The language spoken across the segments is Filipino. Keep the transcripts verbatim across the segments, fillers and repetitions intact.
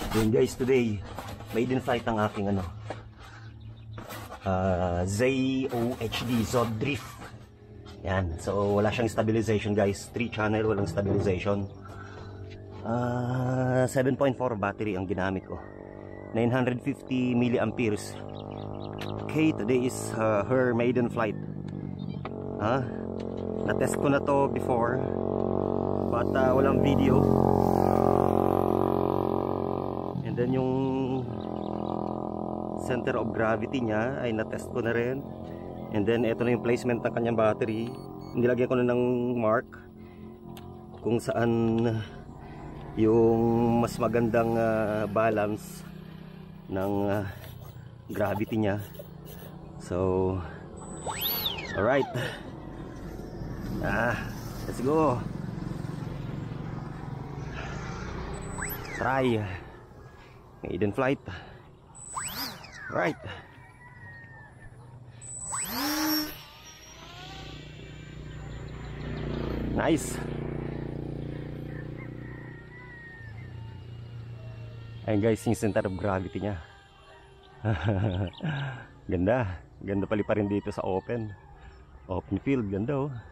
Then guys, today maiden flight ang aking ano uh, Z O H D, Z O H D drift. Yan, so wala siyang stabilization guys, three channel, walang stabilization. uh, seven point four battery ang ginamit ko, nine hundred fifty milliamperes. Okay, today is uh, her maiden flight. Ha? Huh? Na-test ko na to before but uh, walang video. And then yung center of gravity niya ay na-test ko na rin. And then ito na yung placement ng kanyang battery. Nilagyan ko na ng mark kung saan yung mas magandang uh, balance ng uh, gravity niya. So alright, ah, let's go. Try maiden flight. Right. Nice. Ayan guys, yung center of gravity niya. Ganda. Ganda pali pa rin dito sa open. Open field, ganda oh.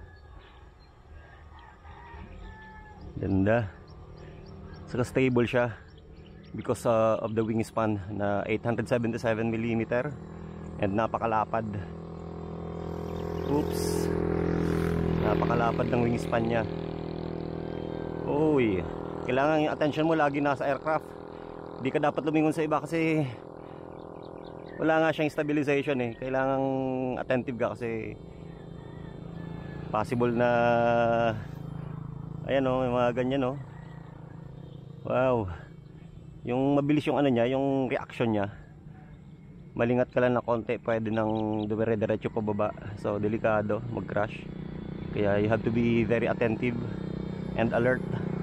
Ganda. Saka stable siya because uh, of the wingspan na eight hundred seventy-seven millimeter and napakalapad. Oops, napakalapad ng wingspan nya. Uy, kailangan yung attention mo lagi nasa aircraft. Di ka dapat lumingon sa iba kasi wala nga siyang stabilization eh. Kailangan attentive ka kasi possible na ayan o, oh, may mga ganyan oh. Wow, yung mabilis yung ano niya, yung reaction niya. Malingat ka lang na konti, pwede nang dumire-diretso pababa. So delikado mag-crash. Kaya you have to be very attentive and alert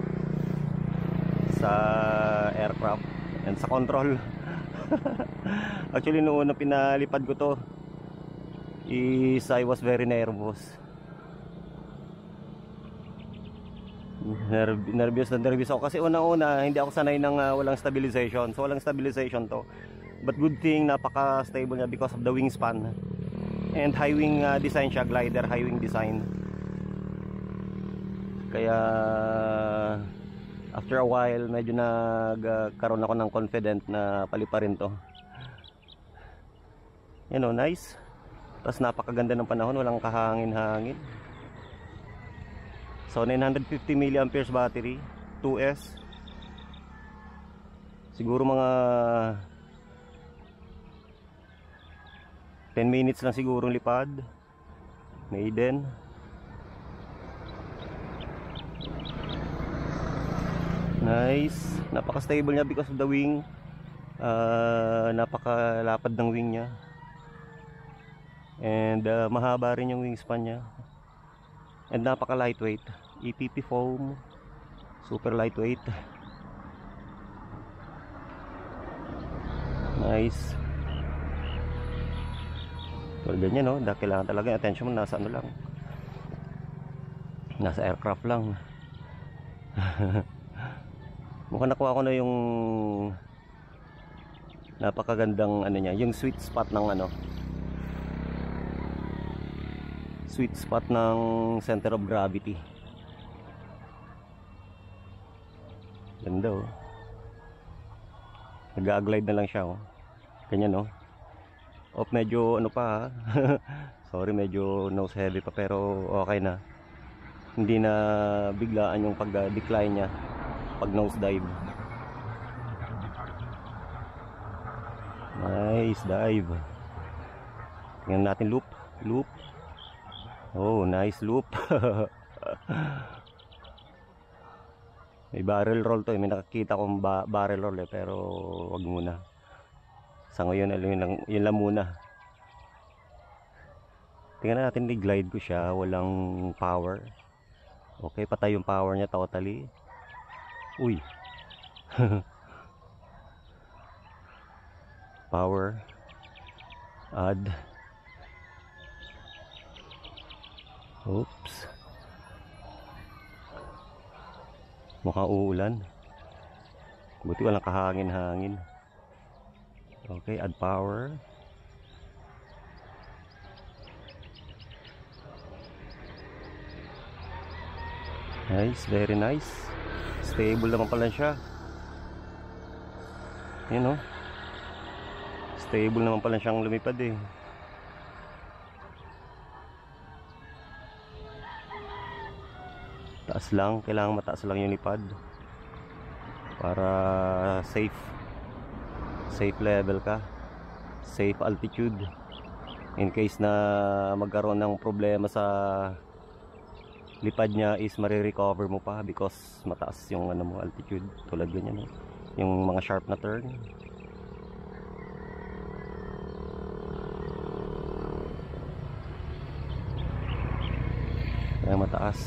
sa aircraft and sa control. Actually noon na pinalipad ko to is I was very nervous. Nerv nervous na nervous ako kasi una-una hindi ako sanay ng uh, walang stabilization. So walang stabilization to. But good thing napaka-stable niya because of the wingspan and high wing uh, design siya, glider high wing design. Kaya after a while medyo nagkaroon ako ng confident na paliparin to. You know, nice. Tapos napakaganda ng panahon, walang kahangin-hangin. So nine hundred fifty milliamperes battery, two S. Siguro mga ten minutes lang siguro lipad. Maiden. Nice. Napaka-stable niya because of the wing. Uh, napakalapad ng wing niya. And uh, mahaba rin yung wingspan niya. And napaka-lightweight. E P P foam, super lightweight. Nice. Pero ganyan no, dahil kailangan talaga yung attention mo nasa ano lang, nasa aircraft lang. Mukhang nakuha ko na yung napakagandang ano niya, yung sweet spot ng ano, sweet spot ng center of gravity. Ganda oh. Nag-glide na lang siya oh. Ganyan oh. Off medyo ano pa sorry, medyo nose heavy pa pero okay na. Hindi na biglaan yung pag-decline niya pag nose dive. Nice dive. Tingnan natin loop. Loop. Oh, nice loop. May barrel roll to eh. May nakakita kong ba barrel roll eh. Pero wag muna. Sa ngayon, yun lang, yun lang muna. Tingnan natin, i-glide ko siya. Walang power. Okay, patay yung power niya totally. Uy. Power. Add. Oops. Mukhang uulan. Buti walang kahangin-hangin. Okay, add power. Nice, very nice. Stable naman pala siya. Yun o. Stable naman pala siyang lumipad eh. Taas lang, kailangan mataas lang yung lipad para safe. Safe level ka. Safe altitude. In case na magkaroon ng problema sa lipad niya is marirecover mo pa because mataas yung ano mo altitude, tulad ganyan eh. Yung mga sharp na turn. Kaya mataas.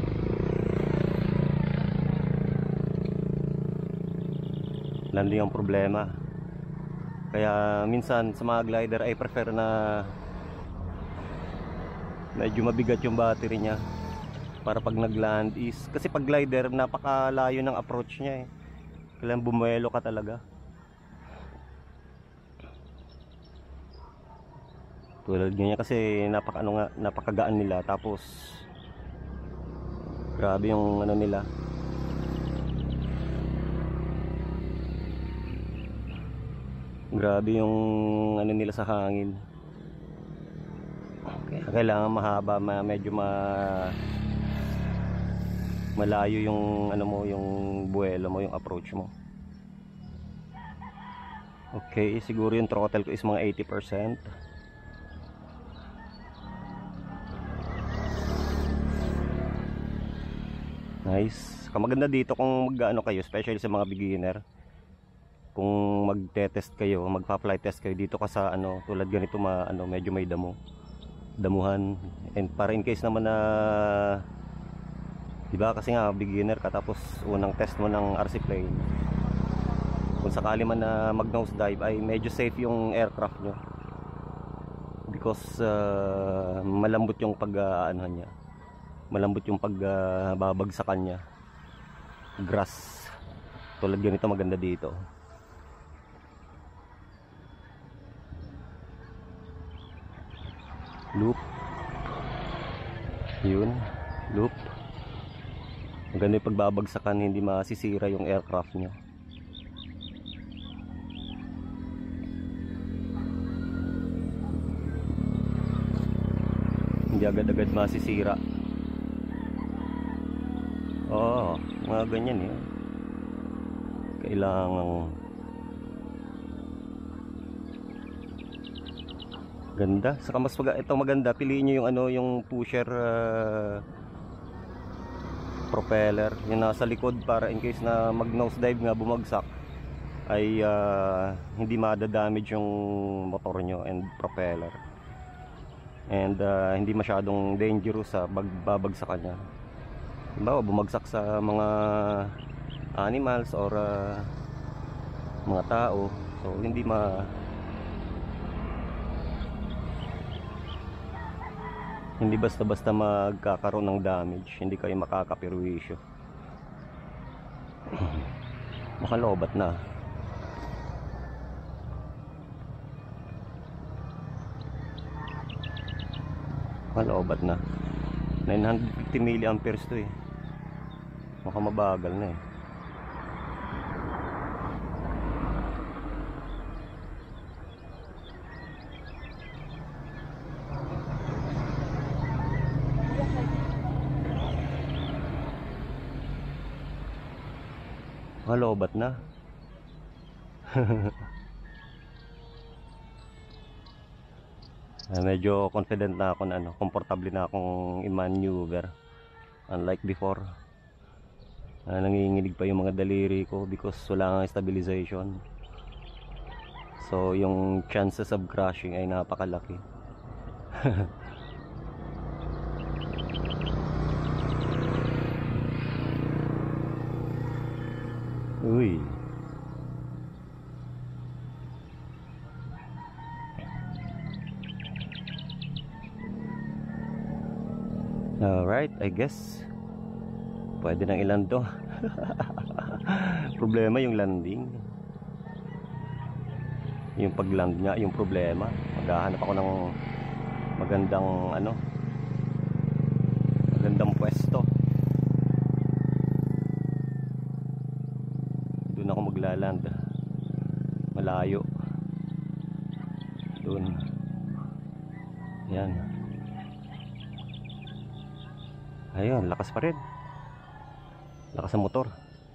Landing ang problema. Kaya minsan sa mga glider ay prefer na medyo mabigat yung battery niya para pag nagland is, kasi pag glider napakalayo ng approach niya eh. Kailangan bumuelo ka talaga. Tulad ganyan kasi napaka ano nga, napakagaan nila, tapos grabe yung ano nila. Grabe yung ano nila sa hangin. Kaya kailangan mahaba, ma medyo ma malayo yung ano mo, yung buwelo mo, yung approach mo. Okay, siguro yung throttle ko is mga eighty percent. Nice. Kamaganda dito kung mag-ano kayo, especially sa mga beginner. Kung magte-test kayo, magpa-flight test kayo dito ka sa ano, tulad ganito, ma ano, medyo may damo. Damuhan. And para in case naman na diba kasi nga beginner ka tapos unang test mo ng R C plane, kung sakali man na mag nose dive ay medyo safe yung aircraft nyo because uh, malambot yung pag uh, ano niya, malambot yung pag uh, babagsakan niya. Grass tulad ganito maganda dito. Loop, yun, loop. Maganda yung pagbabagsakan, hindi masisira yung aircraft nyo. Hindi agad-agad masisira. Oo, mga ganyan eh. Kailangan ganda. Saka mas mag ito maganda, piliin nyo yung ano, yung pusher uh, propeller, yung nasa likod, para in case na mag nose dive nga bumagsak ay uh, hindi madadamage yung motor nyo and propeller, and uh, hindi masyadong dangerous sa babagsakan nya. Diba, bumagsak sa mga animals or uh, mga tao, so hindi ma hindi basta-basta magkakaroon ng damage, hindi kayo makakapirwisyo. Makalobat na. Makalobat na. nine hundred fifty milliamperes to eh. Maka mabagal na eh. Lobat na. uh, medyo confident na ako na ano, komportable na akong i-maneuver, unlike before. uh, nanginginig pa yung mga daliri ko because wala nga stabilization, so yung chances of crashing ay napakalaki. Uy. Alright, I guess pwede nang ilan to. Problema yung landing. Yung pag-land niya, yung problema. Maghahanap ako ng magandang ano, magandang pwesto. Doon ako maglaland. Malayo. Doon. Yan. Ayun, lakas pa rin. Lakas ang motor.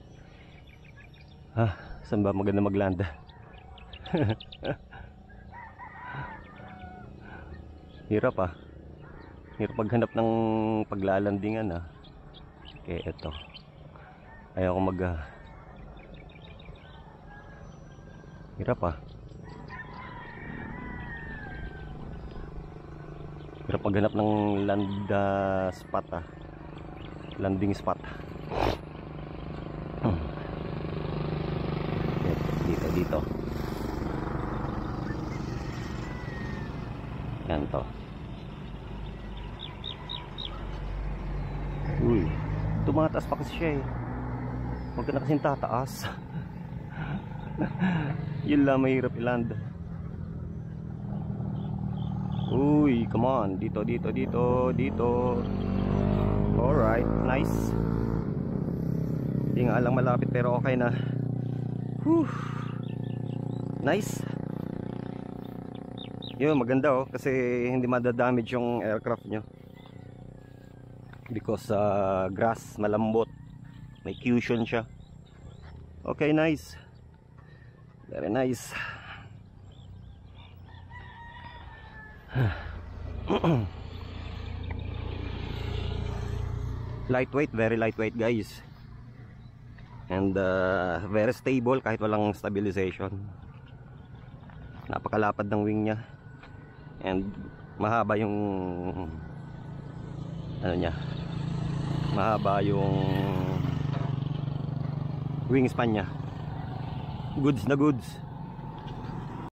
Ah, saan ba maganda magland? Hirap ah. Hirap maghanap ng paglalandingan ah. Okay, eto. Ayaw ko mag uh, hirap ah. Hirap maghanap ng land uh, spot ah. Landing spot. Hmm. Dito, dito. Yan to. Uy, tumataas pa kasi siya eh. Huwag ka na kasing tataas. Yun lang mahirap iland. Uy, come on. Dito, dito, dito, dito. Alright, nice. Hindi nga lang malapit pero okay na. Whew. Nice. Yun, maganda oh. Kasi hindi madadamage yung aircraft nyo. Because uh, grass, malambot. May cushion siya. Okay, nice. Very nice. Lightweight, very lightweight guys. And uh, very stable kahit walang stabilization. Napakalapad ng wing nya. And mahaba yung ano niya, mahaba yung wingspan nya. Goods na goods.